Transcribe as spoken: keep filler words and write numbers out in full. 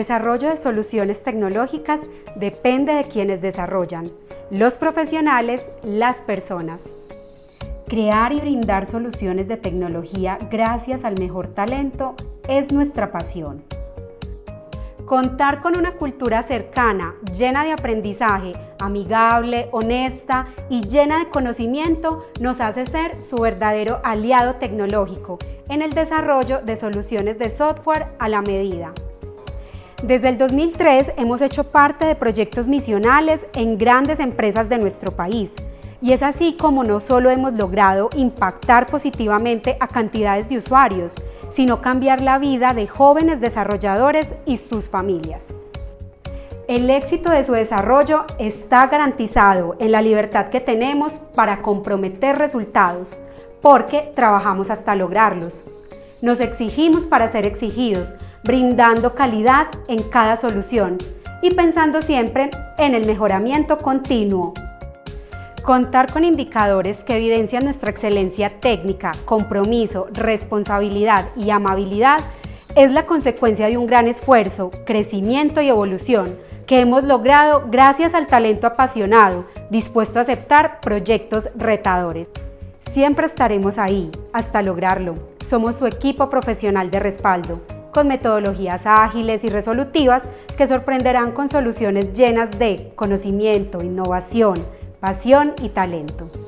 desarrollo de soluciones tecnológicas depende de quienes desarrollan, los profesionales, las personas. Crear y brindar soluciones de tecnología gracias al mejor talento es nuestra pasión. Contar con una cultura cercana, llena de aprendizaje, amigable, honesta y llena de conocimiento nos hace ser su verdadero aliado tecnológico en el desarrollo de soluciones de software a la medida. Desde el dos mil tres hemos hecho parte de proyectos misionales en grandes empresas de nuestro país y es así como no solo hemos logrado impactar positivamente a cantidades de usuarios, sino cambiar la vida de jóvenes desarrolladores y sus familias. El éxito de su desarrollo está garantizado en la libertad que tenemos para comprometer resultados, porque trabajamos hasta lograrlos. Nos exigimos para ser exigidos, brindando calidad en cada solución y pensando siempre en el mejoramiento continuo. Contar con indicadores que evidencian nuestra excelencia técnica, compromiso, responsabilidad y amabilidad es la consecuencia de un gran esfuerzo, crecimiento y evolución que hemos logrado gracias al talento apasionado, dispuesto a aceptar proyectos retadores. Siempre estaremos ahí hasta lograrlo. Somos su equipo profesional de respaldo, con metodologías ágiles y resolutivas que sorprenderán con soluciones llenas de conocimiento, innovación, pasión y talento.